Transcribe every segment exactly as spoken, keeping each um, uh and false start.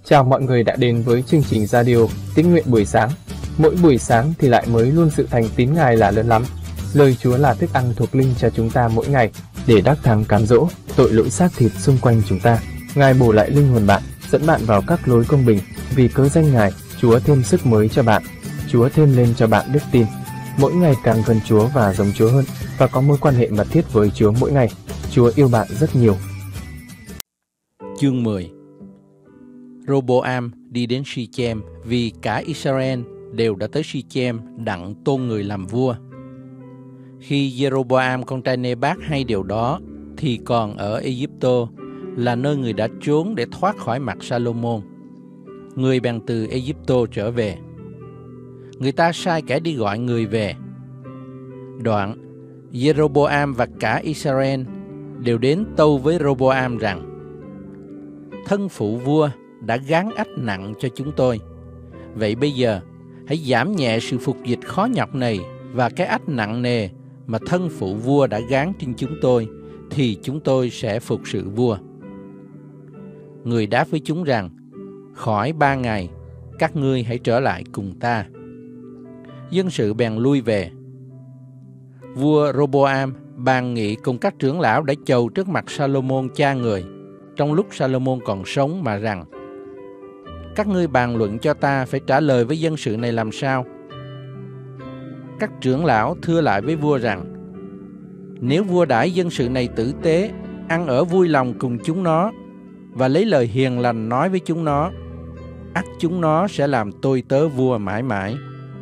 Chào mọi người đã đến với chương trình radio Tín nguyện buổi sáng. Mỗi buổi sáng thì lại mới luôn sự thành tín Ngài là lớn lắm. Lời Chúa là thức ăn thuộc linh cho chúng ta mỗi ngày để đắc thắng cám dỗ tội lỗi xác thịt xung quanh chúng ta. Ngài bổ lại linh hồn bạn, dẫn bạn vào các lối công bình. Vì cớ danh Ngài, Chúa thêm sức mới cho bạn. Chúa thêm lên cho bạn đức tin. Mỗi ngày càng gần Chúa và giống Chúa hơn, và có mối quan hệ mật thiết với Chúa mỗi ngày. Chúa yêu bạn rất nhiều. Chương mười. Roboam đi đến Sichem vì cả Israel đều đã tới Sichem đặng tôn người làm vua. Khi Jeroboam con trai Nebat hay điều đó thì còn ở Ai-cập là nơi người đã trốn để thoát khỏi mặt Salomon. Người bèn từ Ai-cập trở về. Người ta sai kẻ đi gọi người về. Đoạn Jeroboam và cả Israel đều đến tâu với Roboam rằng: thân phụ vua đã gán ách nặng cho chúng tôi. Vậy bây giờ hãy giảm nhẹ sự phục dịch khó nhọc này và cái ách nặng nề mà thân phụ vua đã gán trên chúng tôi, thì chúng tôi sẽ phục sự vua. Người đáp với chúng rằng: khỏi ba ngày, các ngươi hãy trở lại cùng ta. Dân sự bèn lui về. Vua Roboam bàn nghị cùng các trưởng lão đã chầu trước mặt Salomon cha người, trong lúc Salomon còn sống, mà rằng: các ngươi bàn luận cho ta phải trả lời với dân sự này làm sao? Các trưởng lão thưa lại với vua rằng: nếu vua đãi dân sự này tử tế, ăn ở vui lòng cùng chúng nó, và lấy lời hiền lành nói với chúng nó, ắt chúng nó sẽ làm tôi tớ vua mãi mãi.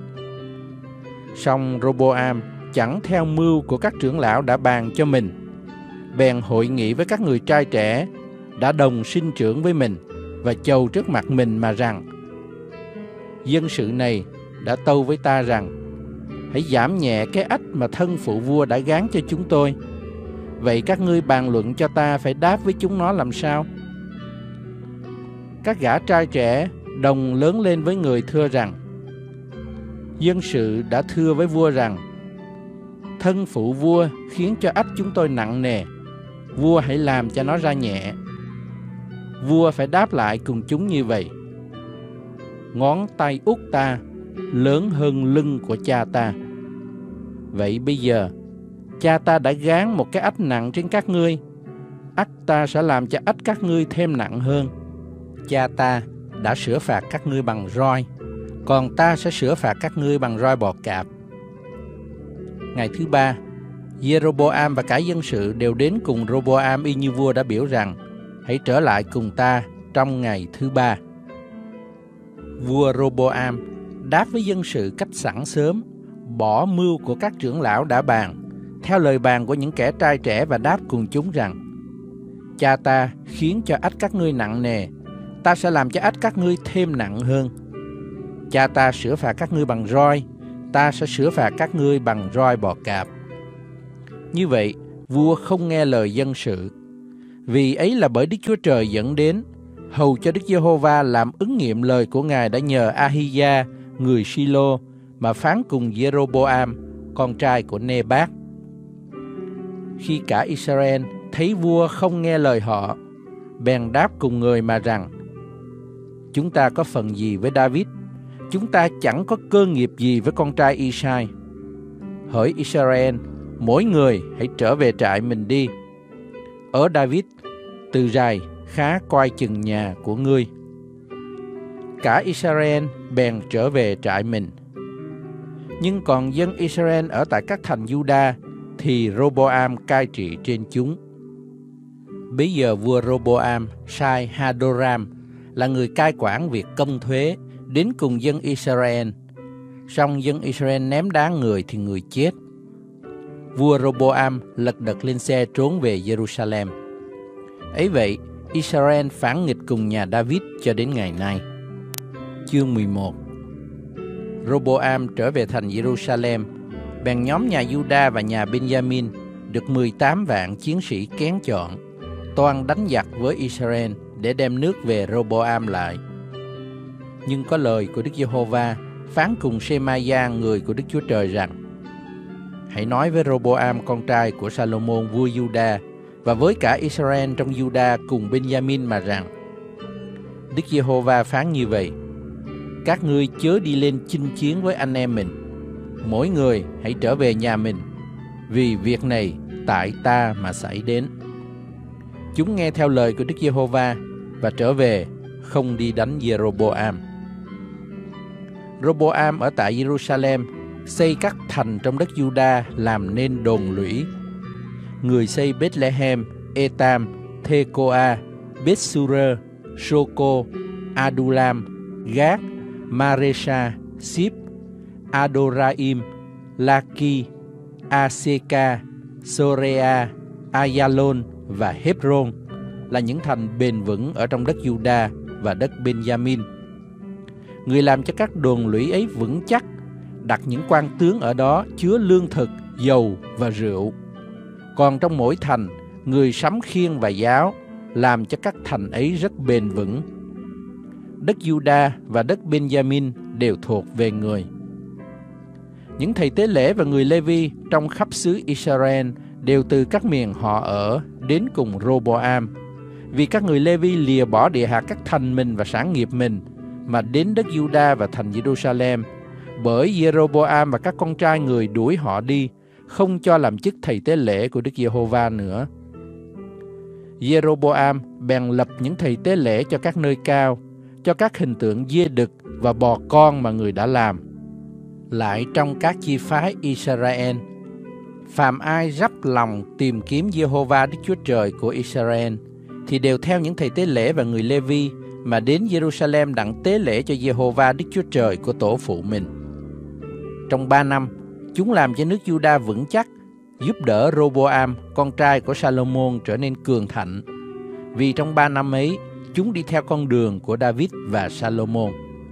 Song Roboam chẳng theo mưu của các trưởng lão đã bàn cho mình, bèn hội nghị với các người trai trẻ đã đồng sinh trưởng với mình và chầu trước mặt mình mà rằng: dân sự này đã tâu với ta rằng: hãy giảm nhẹ cái ách mà thân phụ vua đã gán cho chúng tôi. Vậy các ngươi bàn luận cho ta phải đáp với chúng nó làm sao? Các gã trai trẻ đồng lớn lên với người thưa rằng: dân sự đã thưa với vua rằng: thân phụ vua khiến cho ách chúng tôi nặng nề, vua hãy làm cho nó ra nhẹ. Vua phải đáp lại cùng chúng như vậy: ngón tay út ta lớn hơn lưng của cha ta. Vậy bây giờ cha ta đã gán một cái ách nặng trên các ngươi, ắt ta sẽ làm cho ách các ngươi thêm nặng hơn. Cha ta đã sửa phạt các ngươi bằng roi, còn ta sẽ sửa phạt các ngươi bằng roi bò cạp. Ngày thứ ba, Jeroboam và cả dân sự đều đến cùng Roboam y như vua đã biểu rằng: hãy trở lại cùng ta trong ngày thứ ba. Vua Roboam đáp với dân sự cách sẵn sớm, bỏ mưu của các trưởng lão đã bàn, theo lời bàn của những kẻ trai trẻ, và đáp cùng chúng rằng: cha ta khiến cho ách các ngươi nặng nề, ta sẽ làm cho ách các ngươi thêm nặng hơn. Cha ta sửa phạt các ngươi bằng roi, ta sẽ sửa phạt các ngươi bằng roi bò cạp. Như vậy, vua không nghe lời dân sự, vì ấy là bởi Đức Chúa Trời dẫn đến, hầu cho Đức Giê-hô-va làm ứng nghiệm lời của Ngài đã nhờ Ahia, người Silo, mà phán cùng Jeroboam, con trai của Nebat. Khi cả Israel thấy vua không nghe lời họ, bèn đáp cùng người mà rằng: chúng ta có phần gì với David? Chúng ta chẳng có cơ nghiệp gì với con trai Isai. Hỡi Israel, mỗi người hãy trở về trại mình đi. Ở David, từ rày khá coi chừng nhà của ngươi. Cả Israel bèn trở về trại mình. Nhưng còn dân Israel ở tại các thành Juda thì Roboam cai trị trên chúng. Bấy giờ vua Roboam sai Hadoram là người cai quản việc công thuế đến cùng dân Israel. Song dân Israel ném đá người thì người chết. Vua Roboam lật đật lên xe trốn về Jerusalem. Ấy vậy, Israel phản nghịch cùng nhà David cho đến ngày nay. Chương mười một. Roboam trở về thành Jerusalem, bèn nhóm nhà Juda và nhà Benjamin được mười tám vạn chiến sĩ kén chọn, toan đánh giặc với Israel để đem nước về Roboam lại. Nhưng có lời của Đức Giê-hô-va phán cùng Shemaiah người của Đức Chúa Trời rằng: hãy nói với Roboam con trai của Salomon vua Juda và với cả Israel trong Juda cùng Benjamin mà rằng: Đức Giê-hô-va phán như vậy: các ngươi chớ đi lên chinh chiến với anh em mình, mỗi người hãy trở về nhà mình, vì việc này tại ta mà xảy đến. Chúng nghe theo lời của Đức Giê-hô-va và trở về, không đi đánh Giê-rô-bô-am. Rô-bô-am ở tại Giê-ru-sa-lem xây các thành trong đất Giu-đa làm nên đồn lũy. Người xây Bết-lê-hem, Ê-tam, Thê-cô-a, Bết-su-rơ, Sô-cô, A-đu-lam, Gát, Ma-rê-sa, Síp, A-đô-ra-im, La-ki, A-sê-ca, Sô-rê-a, A-ya-lôn và Hép-rôn là những thành bền vững ở trong đất Giu-đa và đất Ben-gia-min. Người làm cho các đồn lũy ấy vững chắc, đặt những quan tướng ở đó chứa lương thực, dầu và rượu. Còn trong mỗi thành, người sắm khiên và giáo, làm cho các thành ấy rất bền vững. Đất Giu-đa và đất Ben-gia-min đều thuộc về người. Những thầy tế lễ và người Lê-vi trong khắp xứ Israel đều từ các miền họ ở đến cùng Rô-bô-am, vì các người Lê-vi lìa bỏ địa hạt các thành mình và sản nghiệp mình, mà đến đất Giu-đa và thành Giê-ru-sa-lem, bởi Giê-rô-bô-am và các con trai người đuổi họ đi, không cho làm chức thầy tế lễ của Đức Giê-hô-va nữa. Giê-rô-bô-am bèn lập những thầy tế lễ cho các nơi cao, cho các hình tượng dê đực và bò con mà người đã làm. Lại trong các chi phái Israel, phàm ai rắp lòng tìm kiếm Giê-hô-va Đức Chúa Trời của Israel, thì đều theo những thầy tế lễ và người Lê-vi mà đến Giê-ru-sa-lem đặng tế lễ cho Giê-hô-va Đức Chúa Trời của tổ phụ mình. Trong ba năm, chúng làm cho nước Giu-đa vững chắc, giúp đỡ Rô-bô-am, con trai của Sa-lô-môn trở nên cường thạnh, vì trong ba năm ấy, chúng đi theo con đường của David và Sa-lô-môn.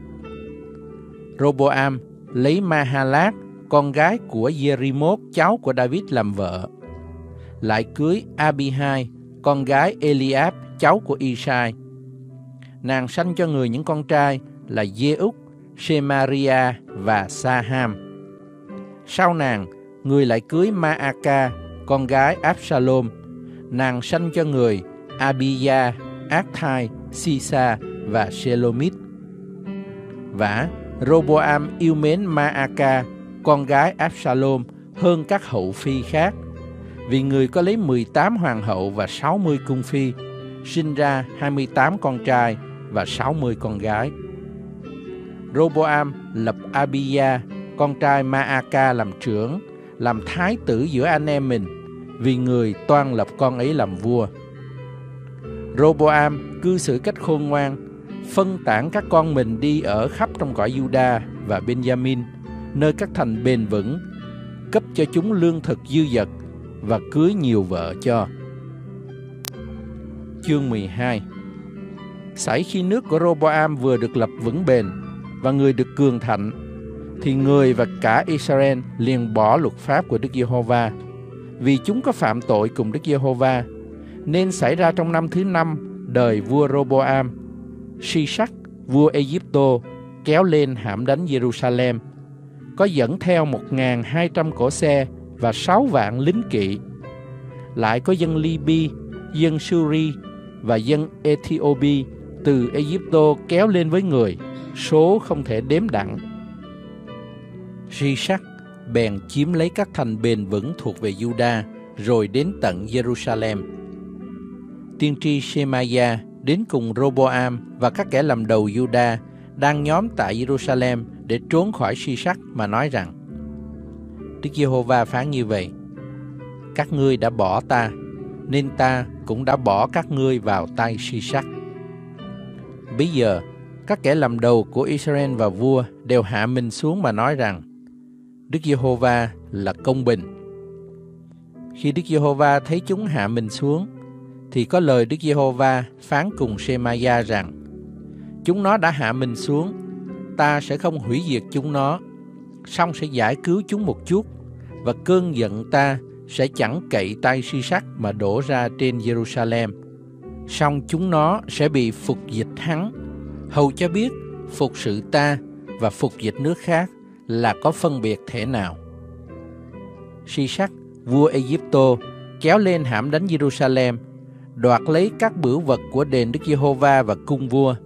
Rô-bô-am lấy Ma-ha-lát, con gái của Giê-ri-mốt, cháu của David làm vợ, lại cưới A-bi-hai, con gái Eli-áp, cháu của Y-sai. Nàng sanh cho người những con trai là Dê-úc, Sê-ma-ri-a và Sa-ham. Sau nàng, người lại cưới Ma-a-ca, con gái Áp-sa-lôm. Nàng sanh cho người A-bi-da, Ác-thai, Si-sa và Sê-lô-mít. Vả, Rô-bô-am yêu mến Ma-a-ca, con gái Áp-sa-lôm, hơn các hậu phi khác, vì người có lấy mười tám hoàng hậu và sáu mươi cung phi, sinh ra hai mươi tám con trai và sáu mươi con gái. Rô-bô-am lập A-bi-da, con trai Ma-a-ca làm trưởng, làm thái tử giữa anh em mình, vì người toan lập con ấy làm vua. Rô-bô-am cư xử cách khôn ngoan, phân tán các con mình đi ở khắp trong cõi Giu-đa và Ben-gia-min, nơi các thành bền vững, cấp cho chúng lương thực dư dật và cưới nhiều vợ cho. Chương mười hai. Xảy khi nước của Rô-bô-am vừa được lập vững bền và người được cường thạnh, thì người và cả Israel liền bỏ luật pháp của Đức Giê-hô-va, vì chúng có phạm tội cùng Đức Giê-hô-va. Nên xảy ra trong năm thứ năm đời vua Rô-bô-am, Si-sắc vua Ê-díp-tô kéo lên hãm đánh Giê-ru-sa-lem, có dẫn theo một nghìn hai trăm cỗ xe và sáu vạn lính kỵ. Lại có dân Li-bi, dân Su-ri và dân Ê-thi-ô-bi từ Ê-díp-tô kéo lên với người, số không thể đếm đặng. Si-sắc bèn chiếm lấy các thành bền vững thuộc về Giu-đa, rồi đến tận Giê-ru-sa-lem. Tiên tri Sê-ma-ia đến cùng Rô-bô-am và các kẻ làm đầu Giu-đa đang nhóm tại Giê-ru-sa-lem để trốn khỏi Si-sắc mà nói rằng: Đức Giê-hô-va phán như vậy: các ngươi đã bỏ ta, nên ta cũng đã bỏ các ngươi vào tay Si-sắc. Bây giờ các kẻ làm đầu của Israel và vua đều hạ mình xuống mà nói rằng: Đức Giê-hô-va là công bình. Khi Đức Giê-hô-va thấy chúng hạ mình xuống, thì có lời Đức Giê-hô-va phán cùng Sê-ma-ia rằng: chúng nó đã hạ mình xuống, ta sẽ không hủy diệt chúng nó, song sẽ giải cứu chúng một chút, và cơn giận ta sẽ chẳng cậy tay Si-sắc mà đổ ra trên Giê-ru-sa-lem. Song chúng nó sẽ bị phục dịch hắn, hầu cho biết phục sự ta và phục dịch nước khác là có phân biệt thể nào. Si-sắc vua Ê-díp-tô kéo lên hãm đánh Giê-ru-sa-lem, đoạt lấy các bửu vật của đền Đức Giê-hô-va và cung vua,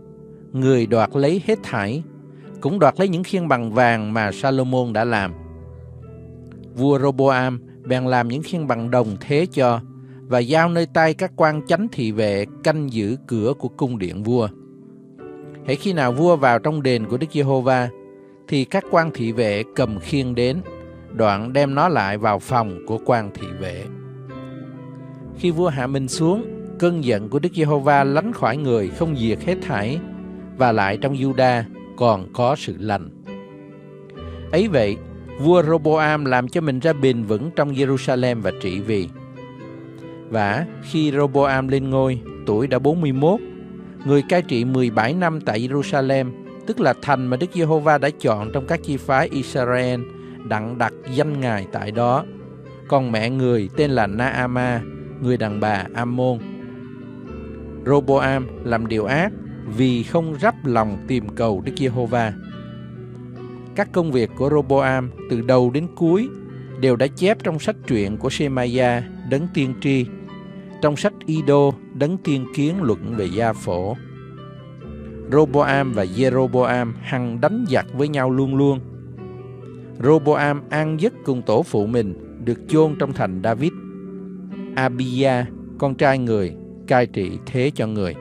người đoạt lấy hết thảy, cũng đoạt lấy những khiên bằng vàng mà Salomon đã làm. Vua Roboam bèn làm những khiên bằng đồng thế cho, và giao nơi tay các quan chánh thị vệ canh giữ cửa của cung điện vua. Hễ khi nào vua vào trong đền của Đức Giê-hô-va, thì các quan thị vệ cầm khiên đến, đoạn đem nó lại vào phòng của quan thị vệ. Khi vua hạ mình xuống, cơn giận của Đức Giê-hô-va lánh khỏi người, không diệt hết thảy, và lại trong Giu-đa còn có sự lành. Ấy vậy, vua Roboam làm cho mình ra bền vững trong Giê-ru-sa-lem và trị vì. Và khi Roboam lên ngôi, tuổi đã bốn mươi mốt, người cai trị mười bảy năm tại Giê-ru-sa-lem, tức là thành mà Đức Giê-hô-va đã chọn trong các chi phái Israel, đặng đặt danh Ngài tại đó. Còn mẹ người tên là Na-ama, người đàn bà Ammon. Roboam làm điều ác vì không rắp lòng tìm cầu Đức Giê-hô-va. Các công việc của Roboam từ đầu đến cuối đều đã chép trong sách truyện của Shemaiah đấng tiên tri, trong sách Idô đấng tiên kiến luận về gia phổ. Roboam và Jeroboam hằng đánh giặc với nhau luôn luôn. Roboam an giấc cùng tổ phụ mình, được chôn trong thành David. Abia, con trai người, cai trị thế cho người.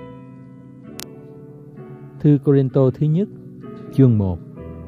Thư Cô-rinh-tô thứ nhất, chương một.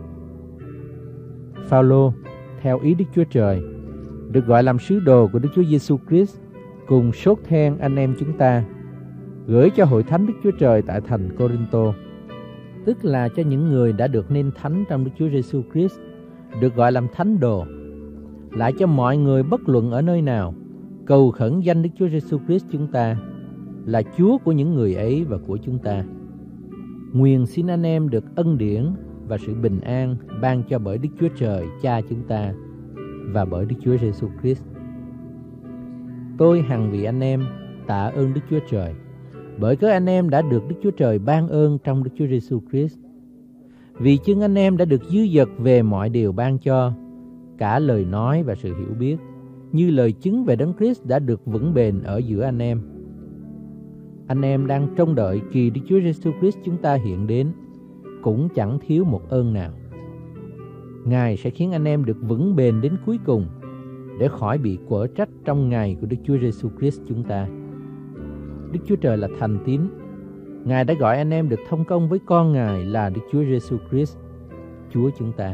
Phao-lô, theo ý Đức Chúa Trời, được gọi làm sứ đồ của Đức Chúa Giêsu Christ, cùng sốt then anh em chúng ta, gửi cho hội thánh Đức Chúa Trời tại thành Cô-rinh-tô, tức là cho những người đã được nên thánh trong Đức Chúa Giêsu Christ, được gọi làm thánh đồ, lại cho mọi người bất luận ở nơi nào, cầu khẩn danh Đức Chúa Giêsu Christ chúng ta, là Chúa của những người ấy và của chúng ta. Nguyện xin anh em được ân điển và sự bình an ban cho bởi Đức Chúa Trời Cha chúng ta và bởi Đức Chúa Giêsu Christ. Tôi hằng vì anh em tạ ơn Đức Chúa Trời, bởi cớ anh em đã được Đức Chúa Trời ban ơn trong Đức Chúa Giêsu Christ. Vì chưng anh em đã được dư dật về mọi điều ban cho, cả lời nói và sự hiểu biết, như lời chứng về Đấng Christ đã được vững bền ở giữa anh em. Anh em đang trông đợi kỳ Đức Chúa Giêsu Christ chúng ta hiện đến, cũng chẳng thiếu một ơn nào. Ngài sẽ khiến anh em được vững bền đến cuối cùng, để khỏi bị quở trách trong ngày của Đức Chúa Giêsu Christ chúng ta. Đức Chúa Trời là thành tín. Ngài đã gọi anh em được thông công với con Ngài là Đức Chúa Giêsu Christ, Chúa chúng ta.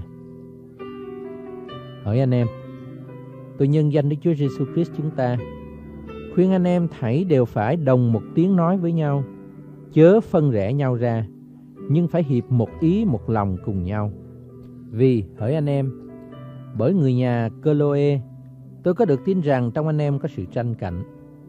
Hỡi anh em, tôi nhân danh Đức Chúa Giêsu Christ chúng ta, khuyên anh em thảy đều phải đồng một tiếng nói với nhau, chớ phân rẽ nhau ra, nhưng phải hiệp một ý một lòng cùng nhau. Vì, hỡi anh em, bởi người nhà Cơ-lô-ê, tôi có được tin rằng trong anh em có sự tranh cạnh.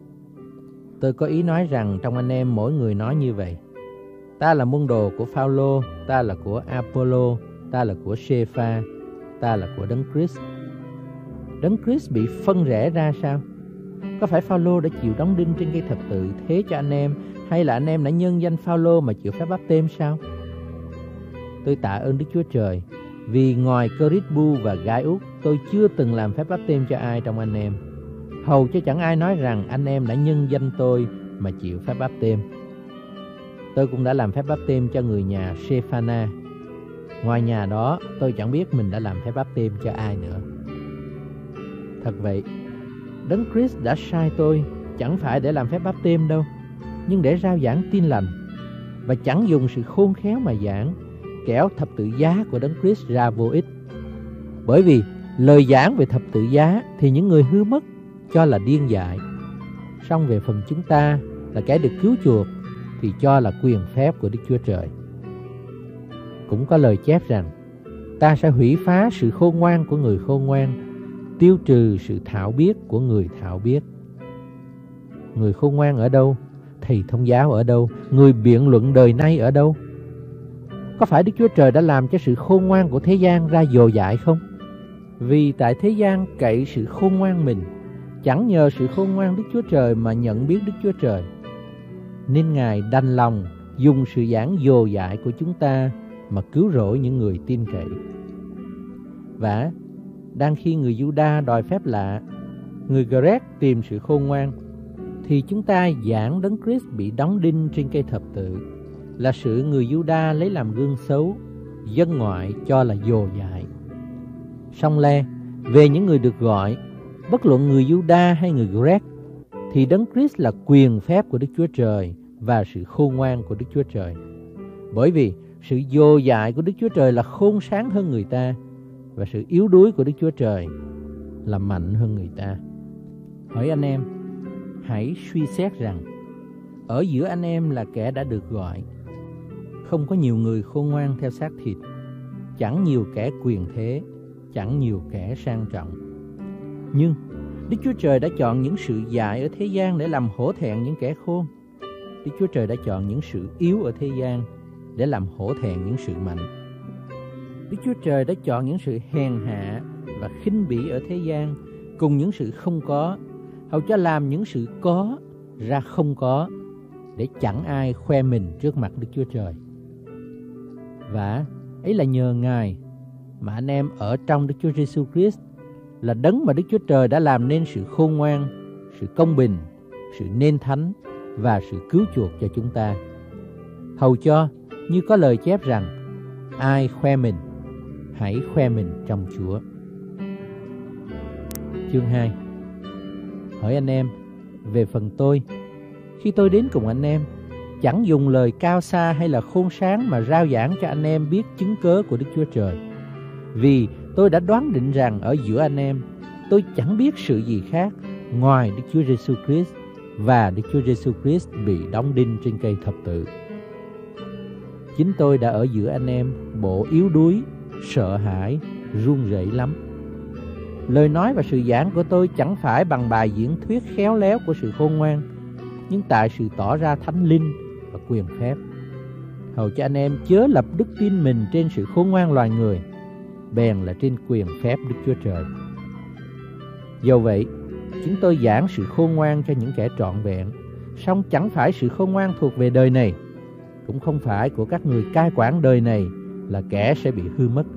Tôi có ý nói rằng trong anh em mỗi người nói như vậy: ta là môn đồ của Phao-lô, ta là của A-pô-lô, ta là của Sê-pha, ta là của Đấng Christ. Đấng Christ bị phân rẽ ra sao? Có phải Phao-lô đã chịu đóng đinh trên cây thập tự thế cho anh em, hay là anh em đã nhân danh Phao-lô mà chịu phép báp têm sao? Tôi tạ ơn Đức Chúa Trời, vì ngoài Cơ-rít-bu và Gai-út, tôi chưa từng làm phép báp têm cho ai trong anh em, hầu cho chẳng ai nói rằng anh em đã nhân danh tôi mà chịu phép báp têm. Tôi cũng đã làm phép báp têm cho người nhà Sê-pha-na. Ngoài nhà đó, tôi chẳng biết mình đã làm phép báp têm cho ai nữa. Thật vậy, Đấng Christ đã sai tôi chẳng phải để làm phép báp têm đâu, nhưng để rao giảng tin lành, và chẳng dùng sự khôn khéo mà giảng, kẻo thập tự giá của Đấng Christ ra vô ích. Bởi vì lời giảng về thập tự giá thì những người hư mất cho là điên dại, song về phần chúng ta là kẻ được cứu chuộc thì cho là quyền phép của Đức Chúa Trời. Cũng có lời chép rằng: ta sẽ hủy phá sự khôn ngoan của người khôn ngoan, tiêu trừ sự thạo biết của người thạo biết. Người khôn ngoan ở đâu? Thầy thông giáo ở đâu? Người biện luận đời nay ở đâu? Có phải Đức Chúa Trời đã làm cho sự khôn ngoan của thế gian ra dồ dại không? Vì tại thế gian cậy sự khôn ngoan mình, chẳng nhờ sự khôn ngoan Đức Chúa Trời mà nhận biết Đức Chúa Trời, nên Ngài đành lòng dùng sự giảng dồ dại của chúng ta mà cứu rỗi những người tin cậy. Và đang khi người Giu-đa đòi phép lạ, người Gret tìm sự khôn ngoan, thì chúng ta giảng Đấng Christ bị đóng đinh trên cây thập tự, là sự người Giu-đa lấy làm gương xấu, dân ngoại cho là dồ dại. Song le, về những người được gọi, bất luận người Giu-đa hay người Grec, thì Đấng Christ là quyền phép của Đức Chúa Trời và sự khôn ngoan của Đức Chúa Trời. Bởi vì sự dồ dại của Đức Chúa Trời là khôn sáng hơn người ta, và sự yếu đuối của Đức Chúa Trời là mạnh hơn người ta. Hỏi anh em, hãy suy xét rằng ở giữa anh em là kẻ đã được gọi. Không có nhiều người khôn ngoan theo xác thịt, chẳng nhiều kẻ quyền thế, chẳng nhiều kẻ sang trọng. Nhưng Đức Chúa Trời đã chọn những sự dại ở thế gian để làm hổ thẹn những kẻ khôn. Đức Chúa Trời đã chọn những sự yếu ở thế gian để làm hổ thẹn những sự mạnh. Đức Chúa Trời đã chọn những sự hèn hạ và khinh bỉ ở thế gian cùng những sự không có, hầu cho làm những sự có ra không có, để chẳng ai khoe mình trước mặt Đức Chúa Trời. Và ấy là nhờ Ngài mà anh em ở trong Đức Chúa Giêsu Christ, là đấng mà Đức Chúa Trời đã làm nên sự khôn ngoan, sự công bình, sự nên thánh và sự cứu chuộc cho chúng ta. Hầu cho như có lời chép rằng, ai khoe mình, hãy khoe mình trong Chúa. Chương hai. Hỏi anh em, về phần tôi, khi tôi đến cùng anh em, chẳng dùng lời cao xa hay là khôn sáng mà rao giảng cho anh em biết chứng cớ của Đức Chúa Trời. Vì tôi đã đoán định rằng ở giữa anh em, tôi chẳng biết sự gì khác ngoài Đức Chúa Giêsu Christ và Đức Chúa Giêsu Christ bị đóng đinh trên cây thập tự. Chính tôi đã ở giữa anh em bộ yếu đuối, sợ hãi, run rẩy lắm. Lời nói và sự giảng của tôi chẳng phải bằng bài diễn thuyết khéo léo của sự khôn ngoan, nhưng tại sự tỏ ra thánh linh và quyền phép, hầu cho anh em chớ lập đức tin mình trên sự khôn ngoan loài người, bèn là trên quyền phép Đức Chúa Trời. Dầu vậy, chúng tôi giảng sự khôn ngoan cho những kẻ trọn vẹn, song chẳng phải sự khôn ngoan thuộc về đời này, cũng không phải của các người cai quản đời này, là kẻ sẽ bị hư mất.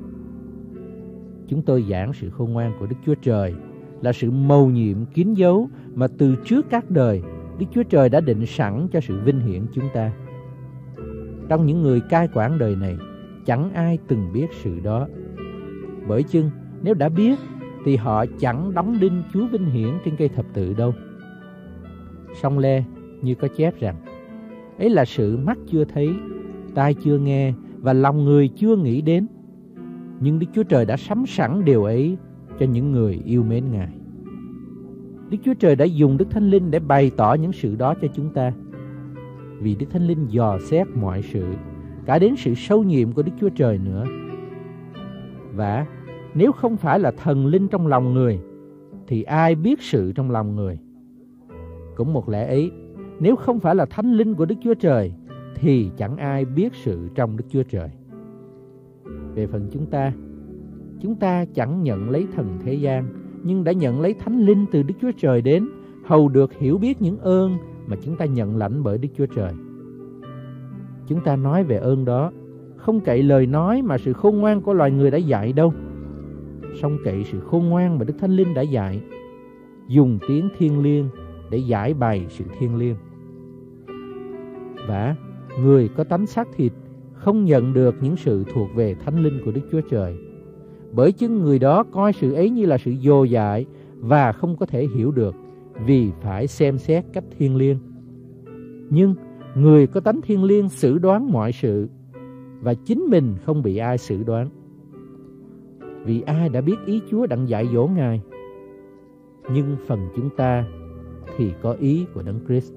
Chúng tôi giảng sự khôn ngoan của Đức Chúa Trời, là sự mầu nhiệm kín dấu mà từ trước các đời Đức Chúa Trời đã định sẵn cho sự vinh hiển chúng ta. Trong những người cai quản đời này, chẳng ai từng biết sự đó. Bởi chưng nếu đã biết thì họ chẳng đóng đinh Chúa vinh hiển trên cây thập tự đâu. Song le, như có chép rằng, ấy là sự mắt chưa thấy, tai chưa nghe và lòng người chưa nghĩ đến. Nhưng Đức Chúa Trời đã sắm sẵn điều ấy cho những người yêu mến Ngài. Đức Chúa Trời đã dùng Đức Thánh Linh để bày tỏ những sự đó cho chúng ta. Vì Đức Thánh Linh dò xét mọi sự, cả đến sự sâu nhiệm của Đức Chúa Trời nữa. Và nếu không phải là thần linh trong lòng người, thì ai biết sự trong lòng người? Cũng một lẽ ấy, nếu không phải là Thánh Linh của Đức Chúa Trời, thì chẳng ai biết sự trong Đức Chúa Trời. Về phần chúng ta, chúng ta chẳng nhận lấy thần thế gian, nhưng đã nhận lấy Thánh Linh từ Đức Chúa Trời đến, hầu được hiểu biết những ơn mà chúng ta nhận lãnh bởi Đức Chúa Trời. Chúng ta nói về ơn đó, không cậy lời nói mà sự khôn ngoan của loài người đã dạy đâu, song cậy sự khôn ngoan mà Đức Thánh Linh đã dạy, dùng tiếng thiêng liêng để giải bày sự thiêng liêng. Và người có tánh xác thịt không nhận được những sự thuộc về Thánh Linh của Đức Chúa Trời, bởi chưng người đó coi sự ấy như là sự dồ dại và không có thể hiểu được, vì phải xem xét cách thiêng liêng. Nhưng người có tánh thiêng liêng xử đoán mọi sự, và chính mình không bị ai xử đoán. Vì ai đã biết ý Chúa đặng dạy dỗ Ngài? Nhưng phần chúng ta thì có ý của Đấng Christ.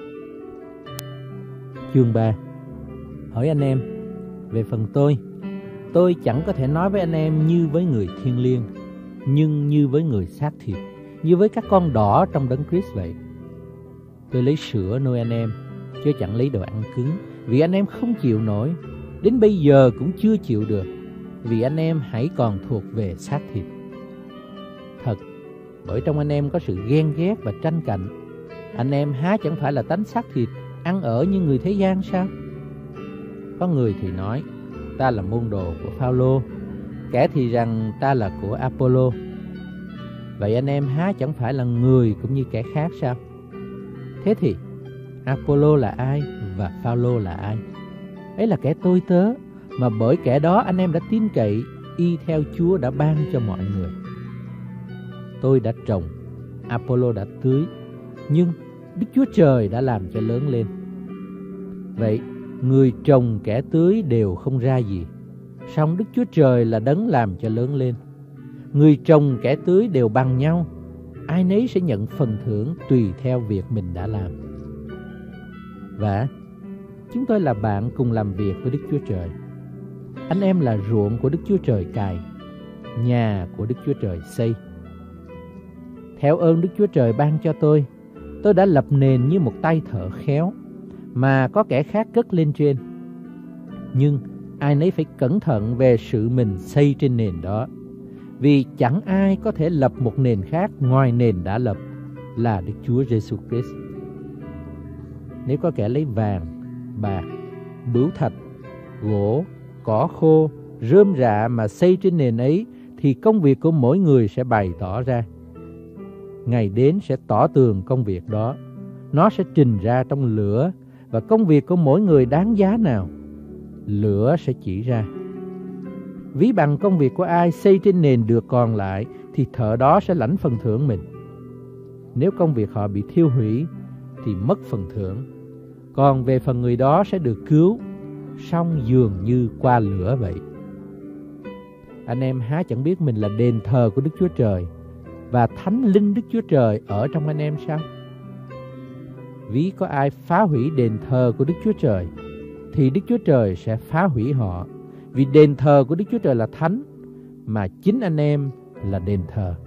Chương ba. Hỏi anh em, về phần tôi, tôi chẳng có thể nói với anh em như với người thiêng liêng, nhưng như với người xác thịt, như với các con đỏ trong Đấng Christ vậy. Tôi lấy sữa nuôi anh em, chứ chẳng lấy đồ ăn cứng, vì anh em không chịu nổi, đến bây giờ cũng chưa chịu được, vì anh em hãy còn thuộc về xác thịt. Thật, bởi trong anh em có sự ghen ghét và tranh cạnh. Anh em há chẳng phải là tánh xác thịt, ăn ở như người thế gian sao? Có người thì nói, ta là môn đồ của Phao-lô, kẻ thì rằng ta là của Apollo. Vậy anh em há chẳng phải là người cũng như kẻ khác sao? Thế thì Apollo là ai và Phao-lô là ai? Ấy là kẻ tôi tớ, mà bởi kẻ đó anh em đã tin cậy, y theo Chúa đã ban cho mọi người. Tôi đã trồng, Apollo đã tưới, nhưng Đức Chúa Trời đã làm cho lớn lên. Vậy, người trồng kẻ tưới đều không ra gì, song Đức Chúa Trời là đấng làm cho lớn lên. Người trồng kẻ tưới đều bằng nhau, ai nấy sẽ nhận phần thưởng tùy theo việc mình đã làm. Và chúng tôi là bạn cùng làm việc với Đức Chúa Trời. Anh em là ruộng của Đức Chúa Trời cày, nhà của Đức Chúa Trời xây. Theo ơn Đức Chúa Trời ban cho tôi, tôi đã lập nền như một tay thợ khéo, mà có kẻ khác cất lên trên. Nhưng ai nấy phải cẩn thận về sự mình xây trên nền đó, vì chẳng ai có thể lập một nền khác ngoài nền đã lập là Đức Chúa Giêsu Christ. Nếu có kẻ lấy vàng, bạc, bửu thạch, gỗ, cỏ khô, rơm rạ mà xây trên nền ấy, thì công việc của mỗi người sẽ bày tỏ ra. Ngày đến sẽ tỏ tường công việc đó, nó sẽ trình ra trong lửa, và công việc của mỗi người đáng giá nào, lửa sẽ chỉ ra. Ví bằng công việc của ai xây trên nền được còn lại, thì thợ đó sẽ lãnh phần thưởng mình. Nếu công việc họ bị thiêu hủy, thì mất phần thưởng. Còn về phần người đó sẽ được cứu, song dường như qua lửa vậy. Anh em há chẳng biết mình là đền thờ của Đức Chúa Trời, và Thánh Linh Đức Chúa Trời ở trong anh em sao? Ví có ai phá hủy đền thờ của Đức Chúa Trời, thì Đức Chúa Trời sẽ phá hủy họ, vì đền thờ của Đức Chúa Trời là thánh, mà chính anh em là đền thờ.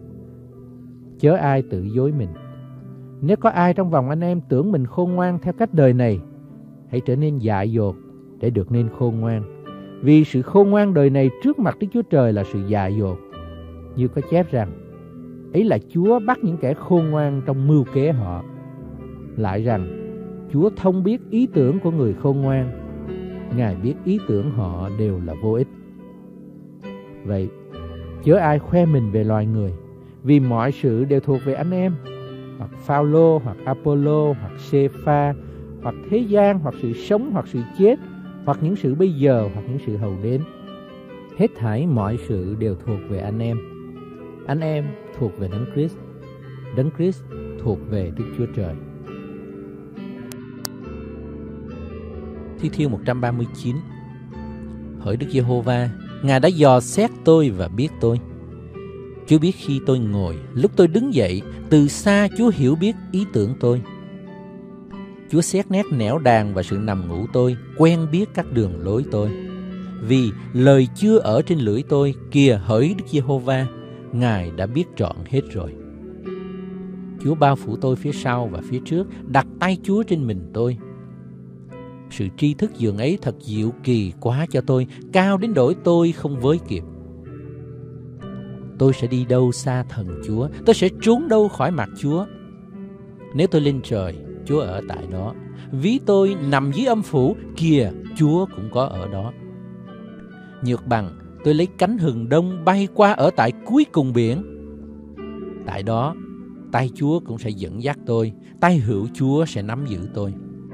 Chớ ai tự dối mình. Nếu có ai trong vòng anh em tưởng mình khôn ngoan theo cách đời này, hãy trở nên dại dột để được nên khôn ngoan. Vì sự khôn ngoan đời này trước mặt Đức Chúa Trời là sự dại dột. Như có chép rằng, ấy là Chúa bắt những kẻ khôn ngoan trong mưu kế họ. Lại rằng, Chúa thông biết ý tưởng của người khôn ngoan, Ngài biết ý tưởng họ đều là vô ích. Vậy, chớ ai khoe mình về loài người, vì mọi sự đều thuộc về anh em, hoặc Phao-lô, hoặc Apollo, hoặc Sê-pha, hoặc thế gian, hoặc sự sống, hoặc sự chết, hoặc những sự bây giờ, hoặc những sự hầu đến. Hết thảy mọi sự đều thuộc về anh em. Anh em thuộc về Đấng Christ, Đấng Christ thuộc về Đức Chúa Trời. Thi Thiên một trăm ba mươi chín. Hỡi Đức Giê-hô-va, Ngài đã dò xét tôi và biết tôi. Chúa biết khi tôi ngồi, lúc tôi đứng dậy, từ xa Chúa hiểu biết ý tưởng tôi. Chúa xét nét nẻo đàn và sự nằm ngủ tôi, quen biết các đường lối tôi. Vì lời chưa ở trên lưỡi tôi, kìa hỡi Đức Giê-hô-va, Ngài đã biết trọn hết rồi. Chúa bao phủ tôi phía sau và phía trước, đặt tay Chúa trên mình tôi. Sự tri thức dường ấy thật diệu kỳ quá cho tôi, cao đến nỗi tôi không với kịp. Tôi sẽ đi đâu xa thần Chúa, tôi sẽ trốn đâu khỏi mặt Chúa. Nếu tôi lên trời, Chúa ở tại đó. Ví tôi nằm dưới âm phủ, kìa Chúa cũng có ở đó. Nhược bằng tôi lấy cánh hừng đông bay qua ở tại cuối cùng biển. Tại đó, tay Chúa cũng sẽ dẫn dắt tôi, tay hữu Chúa sẽ nắm giữ tôi.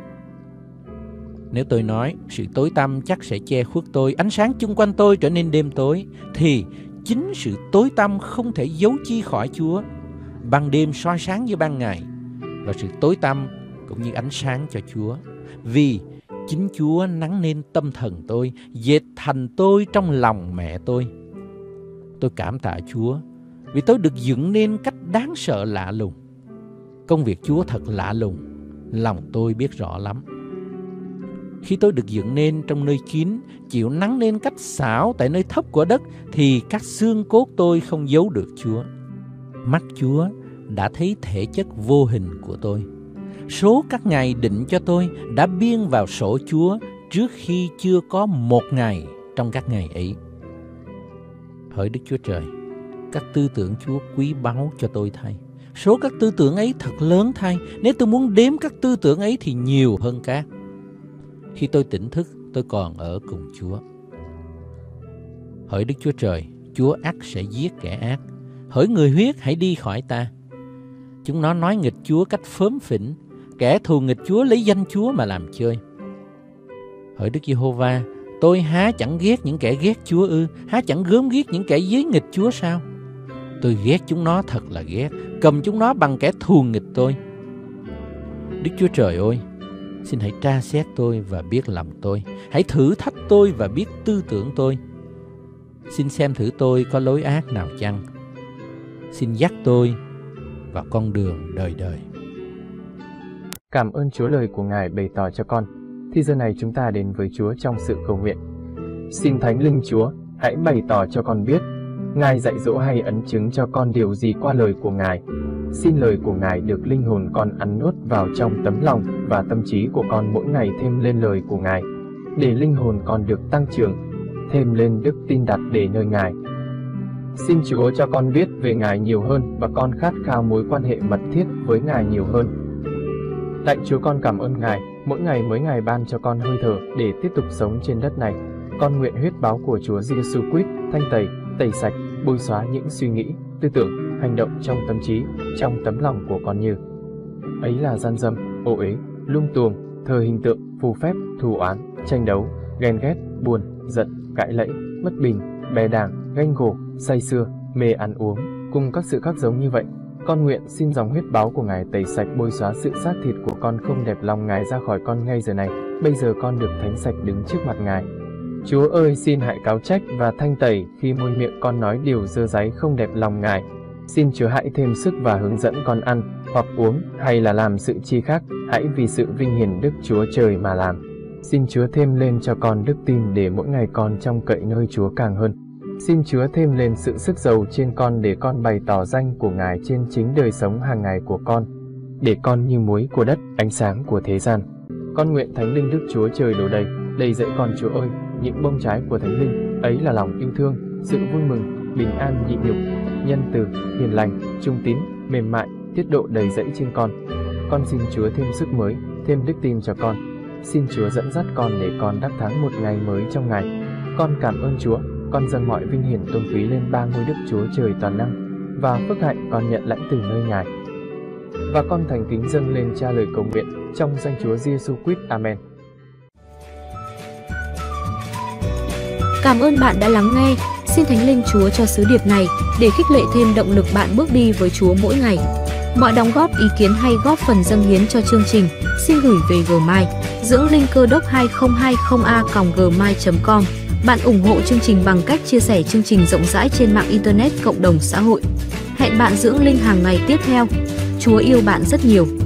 Nếu tôi nói sự tối tăm chắc sẽ che khuất tôi, ánh sáng chung quanh tôi trở nên đêm tối, thì chính sự tối tăm không thể giấu chi khỏi Chúa. Ban đêm soi sáng như ban ngày, và sự tối tăm cũng như ánh sáng cho Chúa. Vì chính Chúa nắng nên tâm thần tôi, dệt thành tôi trong lòng mẹ tôi. Tôi cảm tạ Chúa, vì tôi được dựng nên cách đáng sợ lạ lùng. Công việc Chúa thật lạ lùng, lòng tôi biết rõ lắm. Khi tôi được dựng nên trong nơi kín, chịu nắng nên cách xảo tại nơi thấp của đất, thì các xương cốt tôi không giấu được Chúa. Mắt Chúa đã thấy thể chất vô hình của tôi. Số các ngày định cho tôi đã biên vào sổ Chúa trước khi chưa có một ngày trong các ngày ấy. Hỡi Đức Chúa Trời, các tư tưởng Chúa quý báu cho tôi thay. Số các tư tưởng ấy thật lớn thay. Nếu tôi muốn đếm các tư tưởng ấy thì nhiều hơn các. Khi tôi tỉnh thức, tôi còn ở cùng Chúa. Hỡi Đức Chúa Trời, Chúa ắt sẽ giết kẻ ác. Hỡi người huyết, hãy đi khỏi ta. Chúng nó nói nghịch Chúa cách phớm phỉnh. Kẻ thù nghịch Chúa lấy danh Chúa mà làm chơi. Hỡi Đức Giê-hô-va, tôi há chẳng ghét những kẻ ghét Chúa ư? Há chẳng gớm ghiếc những kẻ giấy nghịch Chúa sao? Tôi ghét chúng nó thật là ghét, cầm chúng nó bằng kẻ thù nghịch tôi. Đức Chúa Trời ơi, xin hãy tra xét tôi và biết lòng tôi. Hãy thử thách tôi và biết tư tưởng tôi. Xin xem thử tôi có lối ác nào chăng. Xin dắt tôi vào con đường đời đời. Cảm ơn Chúa lời của Ngài bày tỏ cho con. Thì giờ này chúng ta đến với Chúa trong sự cầu nguyện. Xin Thánh Linh Chúa, hãy bày tỏ cho con biết, Ngài dạy dỗ hay ấn chứng cho con điều gì qua lời của Ngài. Xin lời của Ngài được linh hồn con ăn nuốt vào trong tấm lòng và tâm trí của con mỗi ngày thêm lên lời của Ngài, để linh hồn con được tăng trưởng, thêm lên đức tin đặt để nơi Ngài. Xin Chúa cho con biết về Ngài nhiều hơn và con khát khao mối quan hệ mật thiết với Ngài nhiều hơn. Lạy Chúa, con cảm ơn Ngài, mỗi ngày mới Ngài ban cho con hơi thở để tiếp tục sống trên đất này. Con nguyện huyết báo của Chúa Giêsu Christ thanh tẩy, tẩy sạch, bôi xóa những suy nghĩ, tư tưởng, hành động trong tâm trí, trong tấm lòng của con như ấy là gian dâm, ô uế, lung tuồng, thờ hình tượng, phù phép, thù oán, tranh đấu, ghen ghét, buồn, giận, cãi lẫy, bất bình, bè đảng, ganh gổ, say sưa, mê ăn uống, cùng các sự khác giống như vậy. Con nguyện xin dòng huyết báo của Ngài tẩy sạch, bôi xóa sự xác thịt của con không đẹp lòng Ngài ra khỏi con ngay giờ này. Bây giờ con được thánh sạch đứng trước mặt Ngài. Chúa ơi, xin hãy cáo trách và thanh tẩy khi môi miệng con nói điều dơ dáy không đẹp lòng Ngài. Xin Chúa hãy thêm sức và hướng dẫn con ăn, hoặc uống, hay là làm sự chi khác, hãy vì sự vinh hiển Đức Chúa Trời mà làm. Xin Chúa thêm lên cho con đức tin để mỗi ngày con trông cậy nơi Chúa càng hơn. Xin Chúa thêm lên sự sức giàu trên con để con bày tỏ danh của Ngài trên chính đời sống hàng ngày của con, để con như muối của đất, ánh sáng của thế gian. Con nguyện Thánh Linh Đức Chúa Trời đổ đầy, đầy dẫy con Chúa ơi, những bông trái của Thánh Linh, ấy là lòng yêu thương, sự vui mừng, bình an nhịn nhục, nhân từ, hiền lành, trung tín, mềm mại, tiết độ đầy dẫy trên con. Con xin Chúa thêm sức mới, thêm đức tin cho con. Xin Chúa dẫn dắt con để con đắc thắng một ngày mới trong Ngài. Con cảm ơn Chúa, con dâng mọi vinh hiển tôn quý lên ba ngôi Đức Chúa Trời toàn năng, và phước hạnh con nhận lãnh từ nơi Ngài. Và con thành kính dâng lên Cha lời cầu nguyện trong danh Chúa Giêsu Christ. Amen. Cảm ơn bạn đã lắng nghe. Xin Thánh Linh Chúa cho sứ điệp này để khích lệ thêm động lực bạn bước đi với Chúa mỗi ngày. Mọi đóng góp, ý kiến hay góp phần dâng hiến cho chương trình xin gửi về Gmail dưỡng linh cơ đốc hai không hai không a còng gmail chấm com. Bạn ủng hộ chương trình bằng cách chia sẻ chương trình rộng rãi trên mạng Internet, cộng đồng xã hội. Hẹn bạn dưỡng linh hàng ngày tiếp theo. Chúa yêu bạn rất nhiều.